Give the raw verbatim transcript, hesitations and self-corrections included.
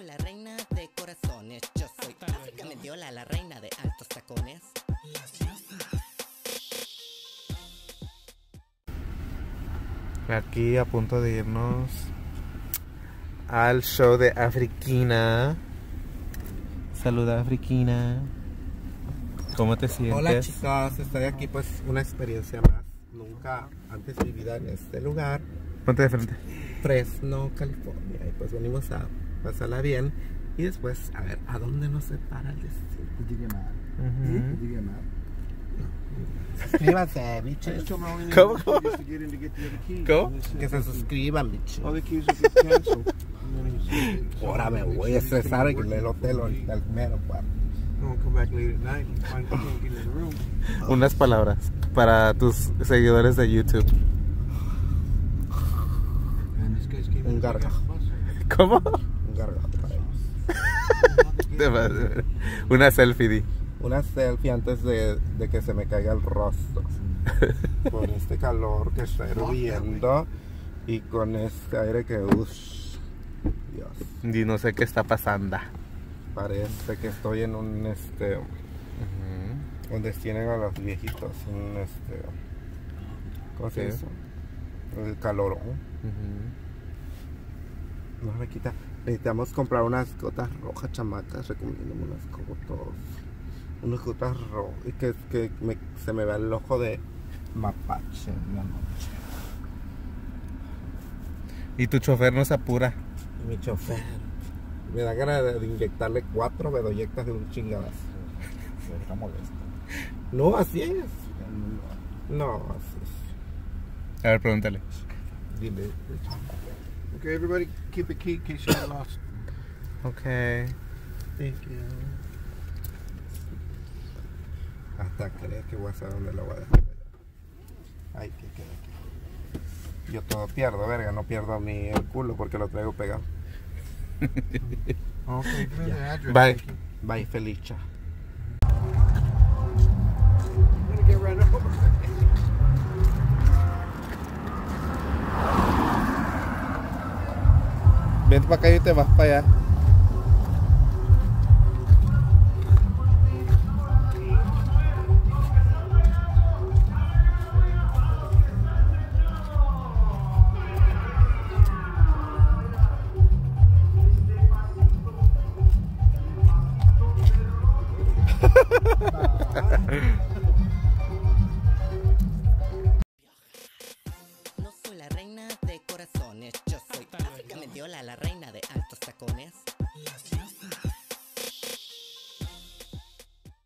la reina de corazones. Yo soy África Mendiola, la reina de altos tacones. Aquí a punto de irnos al show de Afriquina. Saluda, Afriquina. ¿Cómo te sientes? Hola chicas, estoy aquí pues una experiencia más. Nunca antes vivida en este lugar. Ponte de frente. Fresno, California. Y pues venimos a pasarla bien. Y después a ver a dónde nos separa el destino. Did you get mad? Uh-huh. Did you get mad? Suscríbanse, bichos. ¿Cómo? ¿Cómo? Que se suscriban, bichos. All the keys will get canceled. Ahora me voy a estresar en el hotel ahorita al mero cuarto. Don't come back late at night and find you can't get in the room. Unas palabras para tus seguidores de YouTube. And this guy's keeping Un gargajo. ¿Cómo? Un gargajo para ellos. Una selfie, di. Una selfie antes de, de que se me caiga el rostro. Con este calor que está hirviendo y con este aire que uff, Dios, Y no sé qué está pasando. parece que estoy en un este Uh-huh. donde tienen a los viejitos, un este ¿cómo se ¿Qué? dice? El calorón. Uh-huh. No me quita. Necesitamos comprar unas gotas rojas, chamacas. Recomiéndame unas gotas. Unas gotas rojas. Y que, que me, se me vea el ojo de mapache en la noche. Y tu chofer no se apura. Y mi chofer. Me da ganas de, de inyectarle cuatro bedoyectas de un chingadazo. Está molesto. No, así es. No, así es. A ver, pregúntale. Dile. Okay, everybody keep the key in case you get lost. Ok. Thank you. Hasta crees que voy a saber dónde la voy a dejar. Ay, que queda aquí. Yo todo pierdo, verga, no pierdo mi el culo porque lo traigo pegado. Okay, give me the address. Bye. Thank you. Bye, Felicha. I'm gonna get right over. Vente para acá y te vas para allá. No soy la reina de corazones. Yo soy África Mendiola, la reina de altos tacones.